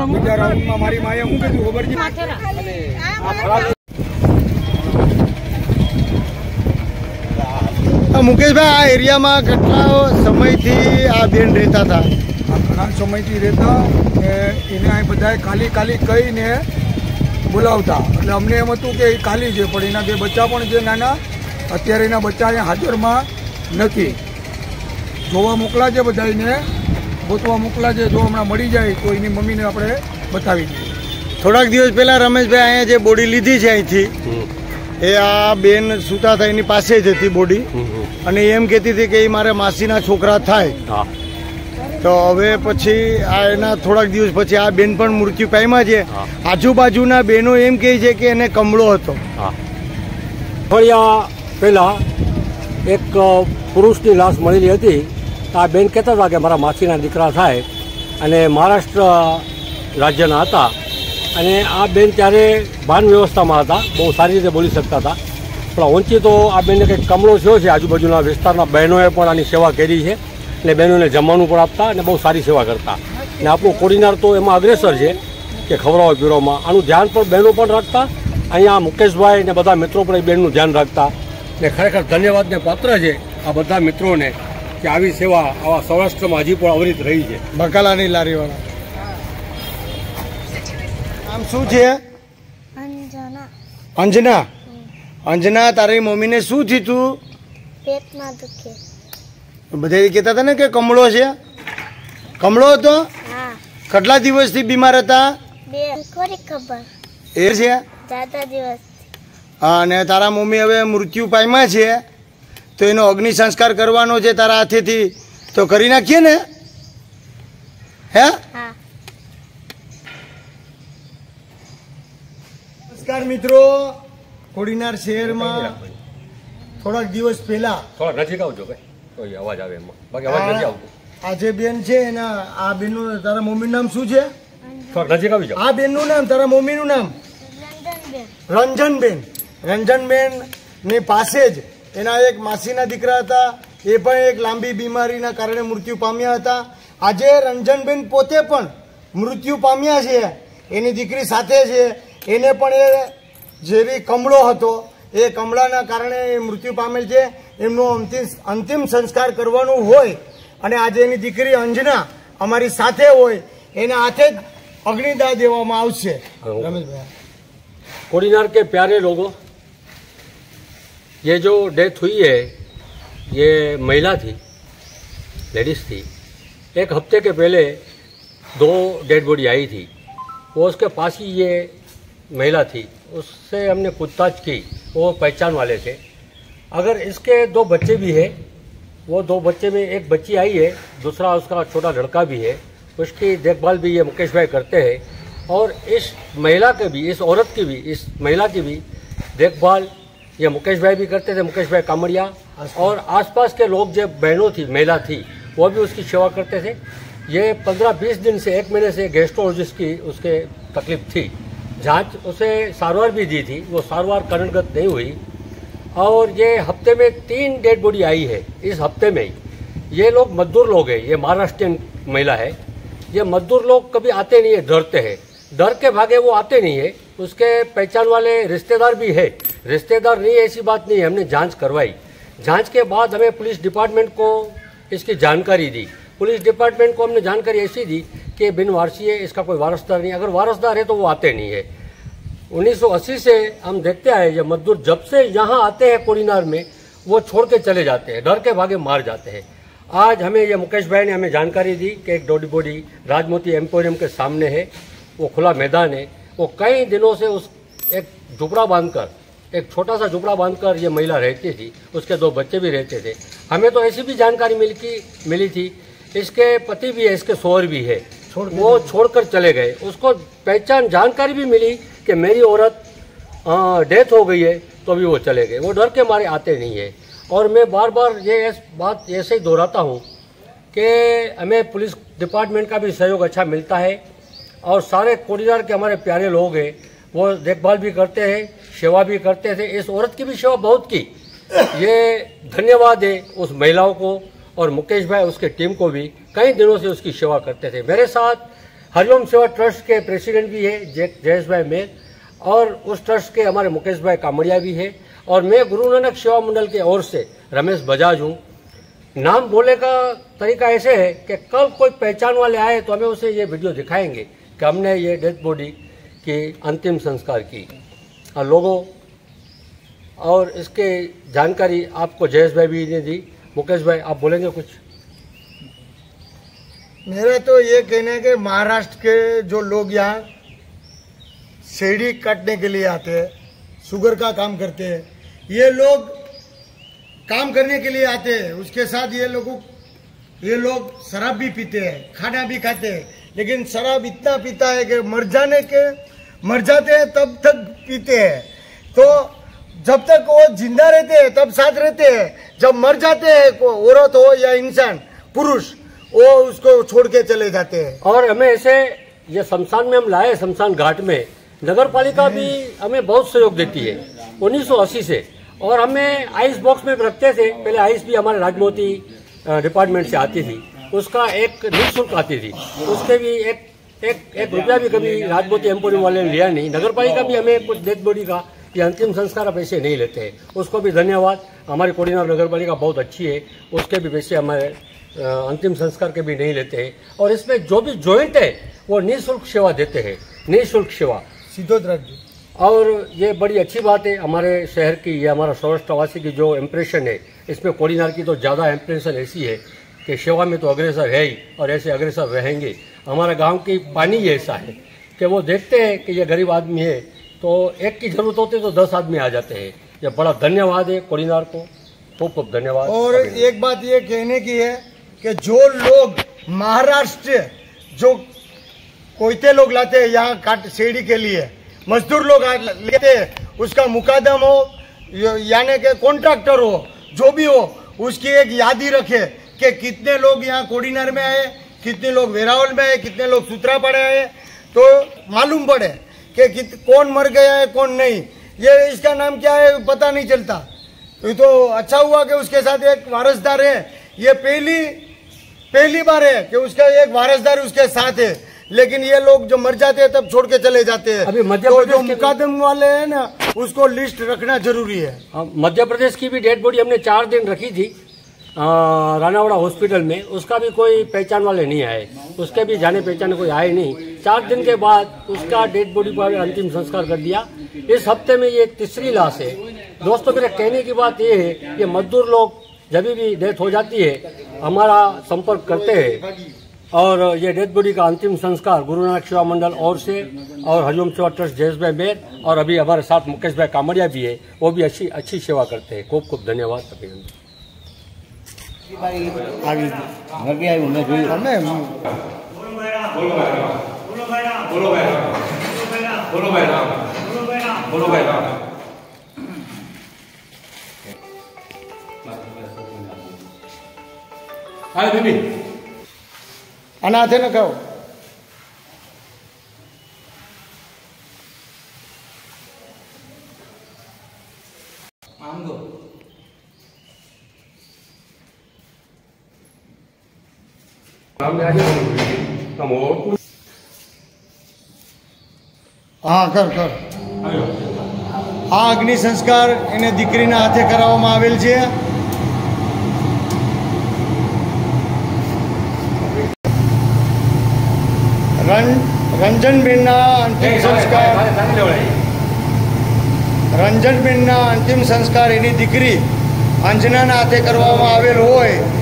બીજા રાઉન્ડમાં મારી માએ શું કીધું ખબર છે? મુકેશભાઈ, આ એરિયામાં કેટલા સમયથી આ બેન રહેતા હતા? ઘણા સમયથી રહેતા એને અહીં બધા ખાલી કહીને બોલાવતા, એટલે અમને એમ હતું કે એ ખાલી છે, પણ એના બે બચ્ચા પણ છે નાના. અત્યારે એના બચ્ચા અહીંયા હાજરમાં નથી. જોવા મોકલા છે બધાને, ગોતવા મોકલા છે. જો હમણાં મળી જાય તો એની મમ્મીને આપણે બતાવી દઈએ. થોડાક દિવસ પહેલા રમેશભાઈ અહીંયા જે બોડી લીધી છે અહીંથી, એ આ બેન સૂતા હતા એની પાસે જ હતી બોડી, અને એમ કહેતી હતી કે એ મારા માસીના છોકરા થાય. તો હવે પછી આ એના થોડાક દિવસ પછી આ બેન પણ મૃત્યુ પામ્યા છે. આજુબાજુના બહેનો એમ કહે છે કે એને કમળો હતો. અઠવાડિયા પહેલા એક પુરુષની લાશ મળેલી હતી. આ બેન કહેતા હતા કે મારા માસીના દીકરા થાય, અને મહારાષ્ટ્ર રાજ્યના હતા. અને આ બેન ત્યારે ભાન વ્યવસ્થામાં હતા, બહુ સારી રીતે બોલી શકતા હતા. પણ ઓંચી તો આ બેનને કંઈક કમળો થયો છે. આજુબાજુના વિસ્તારના બહેનોએ પણ આની સેવા કરી છે, અને બહેનોને જમવાનું પણ આપતા અને બહુ સારી સેવા કરતા. અને આપણું કોડીનાર તો એમાં અગ્રેસર છે કે ખવડાવવા પીવડાવવામાં. આનું ધ્યાન પણ બહેનો પણ રાખતા. અહીંયા મુકેશભાઈ ને બધા મિત્રો પણ એ બેનનું ધ્યાન રાખતા. ને ખરેખર ધન્યવાદને પાત્ર છે આ બધા મિત્રોને કે આવી સેવા આવા સૌરાષ્ટ્રમાં હજી પણ અવિરત રહી છે. બકાલાની લારીવાળા. આમ શું છે? અંજના. અંજના, તારી મમ્મીને શું થયું તું? પેટમાં દુખે. બધા કહેતા હતા ને કે કમળો છે. કમળો હતો? કેટલા દિવસથી બીમાર હતા? ખબર એ છે. જ્યાદા દિવસ. હા, અને તારા મમ્મી હવે મૃત્યુ પામ્યા છે, તો એનો અગ્નિ સંસ્કાર કરવાનો છે તારા હાથેથી, તો કરી નાખીએ ને? હે? નમસ્કાર મિત્રો, કોડીનાર શહેરમાં થોડાક દિવસ પહેલા થોડા નજીક આવજો ભાઈ, અવાજ આવે એમાં, બાકી અવાજ નથી આવતો. આ જે બેન છે એના, આ બેનનું, તારા મમ્મીનું નામ શું છે? થોડા નજીક આવી જાવ. આ બેનનું નામ, તારા મમ્મીનું નામ? રંજનબેન. રંજનબેન ની પાસે જ એના એક માસીના દીકરા હતા, એ પણ એક લાંબી બીમારીના કારણે મૃત્યુ પામ્યા હતા. આજે રંજનબેન પોતે પણ મૃત્યુ પામ્યા છે, એની દીકરી સાથે છે. એને પણ એ જેવી કમળો હતો, એ કમળાના કારણે એ મૃત્યુ પામેલ છે. એમનું અંતિમ સંસ્કાર કરવાનું હોય, અને આજે એની દીકરી અંજના અમારી સાથે હોય, એના હાથે જ अग्निदाह देवामां आवशे। रमेश भाई, कोडीनार के प्यारे लोगों, ये जो डेथ हुई है ये महिला थी, लेडीज थी। एक हफ्ते के पहले 2 डेड बॉडी आई थी, वो उसके पास ही ये महिला थी। उससे हमने पूछताछ की, वो पहचान वाले थे। अगर इसके 2 बच्चे भी है, वो 2 बच्चे में एक बच्ची आई है, दूसरा उसका छोटा लड़का भी है। उसकी देखभाल भी ये मुकेश भाई करते हैं। और इस महिला के भी, इस औरत की भी, इस महिला की भी देखभाल ये मुकेश भाई भी करते थे, मुकेश भाई कामड़िया। और आसपास के लोग जो बहनों थी, महिला थी, वो भी उसकी सेवा करते थे। ये 15-20 दिन से 1 महीने से गैस्ट्रोलॉजिस्ट की उसके तकलीफ थी। जांच उसे सारवार भी दी थी, वो सारवार करणगत नहीं हुई। और ये हफ्ते में 3 डेड बॉडी आई है। इस हफ्ते में ही ये लोग मजदूर लोग हैं, ये महाराष्ट्रियन महिला है। ये मजदूर लोग कभी आते नहीं है, डरते हैं, डर के भागे वो आते नहीं है। उसके पहचान वाले रिश्तेदार भी है, रिश्तेदार नहीं ऐसी बात नहीं है। हमने जांच करवाई, जांच के बाद हमें पुलिस डिपार्टमेंट को इसकी जानकारी दी। पुलिस डिपार्टमेंट को हमने जानकारी ऐसी दी कि बिन वारसी है, इसका कोई वारसदार नहीं। अगर वारसदार है तो वो आते नहीं है। 1980 से हम देखते आए, ये मजदूर जब से यहाँ आते हैं कोडीनार में, वो छोड़ के चले जाते हैं, डर के भागे मार जाते हैं। आज हमें ये मुकेश भाई ने हमें जानकारी दी कि एक डेड बॉडी राजमोती एम्पोरियम के सामने है, वो खुला मैदान है। वो कई दिनों से उस एक झुपड़ा बांधकर, एक छोटा सा झुपड़ा बांधकर ये महिला रहती थी, उसके 2 बच्चे भी रहते थे। हमें तो ऐसी भी जानकारी मिली थी, इसके पति भी है, इसके शौहर भी है, वो छोड़कर चले गए। उसको पहचान जानकारी भी मिली कि मेरी औरत डेथ हो गई है, तो भी वो चले गए। वो डर के मारे आते नहीं है। और मैं बार बार ये बात ऐसे ही दोहराता हूँ कि हमें पुलिस डिपार्टमेंट का भी सहयोग अच्छा मिलता है। और सारे कोडीनार के हमारे प्यारे लोग हैं, वो देखभाल भी करते हैं, सेवा भी करते थे। इस औरत की भी सेवा बहुत की। ये धन्यवाद है उस महिलाओं को, और मुकेश भाई उसके टीम को भी कई दिनों से उसकी सेवा करते थे। मेरे साथ हरिओम सेवा ट्रस्ट के प्रेसिडेंट भी है जयेश भाई मेर, और उस ट्रस्ट के हमारे मुकेश भाई कामड़िया भी है, और मैं गुरु नानक सेवा मंडल के ओर से रमेश बजाज हूँ। नाम बोले का तरीका ऐसे है कि कल कोई पहचान वाले आए तो हमें उसे ये वीडियो दिखाएंगे कि हमने ये डेथ बॉडी की अंतिम संस्कार की और लोगों, और इसके जानकारी आपको जयेश भाई भी ने दी। मुकेश भाई, आप बोलेंगे कुछ? मेरा तो ये कहना है कि महाराष्ट्र के जो लोग यहाँ शेड़ी काटने के लिए आते हैं, शुगर का काम करते हैं, ये लोग काम करने के लिए आते हैं, उसके साथ ये लोग शराब भी पीते हैं, खाना भी खाते हैं, लेकिन शराब इतना पीता है कि मर जाते हैं तब तक पीते हैं। तो जब तक वो जिंदा रहते हैं तब साथ रहते हैं, जब मर जाते हैं औरत हो या इंसान पुरुष, वो उसको छोड़ के चले जाते हैं। और हमें ऐसे ये शमशान में हम लाए, शमशान घाट में नगर पालिका भी हमें बहुत सहयोग देती है 1980 से, और हमें आइस बॉक्स में रखते थे। पहले आइस भी हमारे राजमोती डिपार्टमेंट से आती थी, उसका एक निःशुल्क आती थी, उसके भी एक रुपया भी कभी राजमोती एम्पोरियम वाले ने लिया नहीं। नगर पालिका भी हमें कुछ डेथ बॉडी का ये अंतिम संस्कार अब ऐसे नहीं लेते हैं, उसको भी धन्यवाद। हमारी कोडीनार नगर पालिका बहुत अच्छी है, उसके भी वैसे हमारे अंतिम संस्कार के भी नहीं लेते हैं। और इसमें जो भी जॉइंट है वो निःशुल्क सेवा देते हैं, निःशुल्क सेवा सिद्धोद्राज। और ये बड़ी अच्छी बात है हमारे शहर की, ये हमारा सौराष्ट्रवासी की जो इम्प्रेशन है, इसमें कोडीनार की तो ज़्यादा इम्प्रेशन ऐसी है कि सेवा में तो अग्रसर है ही, और ऐसे अग्रसर रहेंगे। हमारा गांव की पानी ही ऐसा है कि वो देखते हैं कि ये गरीब आदमी है तो एक की जरूरत होती है तो 10 आदमी आ जाते हैं। ये बड़ा धन्यवाद है कोडीनार को, खूब खूब धन्यवाद। और एक बात ये कहने की है कि जो लोग महाराष्ट्र जो कोयते लोग लाते हैं यहाँ काट शेड़ी के लिए, मजदूर लोग लेते हैं, उसका मुकादम हो यानी कि कॉन्ट्रैक्टर हो, जो भी हो, उसकी एक यादी रखे कि कितने लोग यहाँ कोडीनार में आए, कितने लोग वेरावल में आए, कितने लोग सूत्रापाड़ा आए, तो मालूम पड़े कि कौन मर गया है कौन नहीं। ये इसका नाम क्या है पता नहीं चलता। तो अच्छा हुआ कि उसके साथ एक वारसदार है। ये पहली बार है कि उसका एक वारसदार उसके साथ है, लेकिन ये लोग जो मर जाते हैं तब छोड़ के चले जाते हैं। अभी मध्य तो प्रदेश जो मुकादम वाले हैं ना, उसको लिस्ट रखना जरूरी है। मध्य प्रदेश की भी डेड बॉडी हमने 4 दिन रखी थी रानावाड़ा हॉस्पिटल में, उसका भी कोई पहचान वाले नहीं आए, उसके भी जाने पहचाने कोई आए नहीं। 4 दिन के बाद उसका डेड बॉडी पर अंतिम संस्कार कर दिया। इस हफ्ते में ये तीसरी लाश है। दोस्तों, मेरे कहने की बात ये है कि मजदूर लोग जब भी डेथ हो जाती है हमारा संपर्क करते हैं, और ये डेथ बॉडी का अंतिम संस्कार गुरु नानक सेवा मंडल और से और हरिओम सेवा ट्रस्ट जयेश भाई मेर, और अभी हमारे साथ मुकेश भाई कामड़िया भी है, वो भी अच्छी सेवा करते हैं। खूब खूब धन्यवाद। अभिनंदन। अनाथे न कहो। हाँ कर આ અગ્નિ સંસ્કાર એને દીકરીના હાથે કરાવવામાં આવેલ છે। રંજનબેનના અંતિમ સંસ્કાર એની દીકરી અંજનાના હાથે કરવામાં આવેલ હોય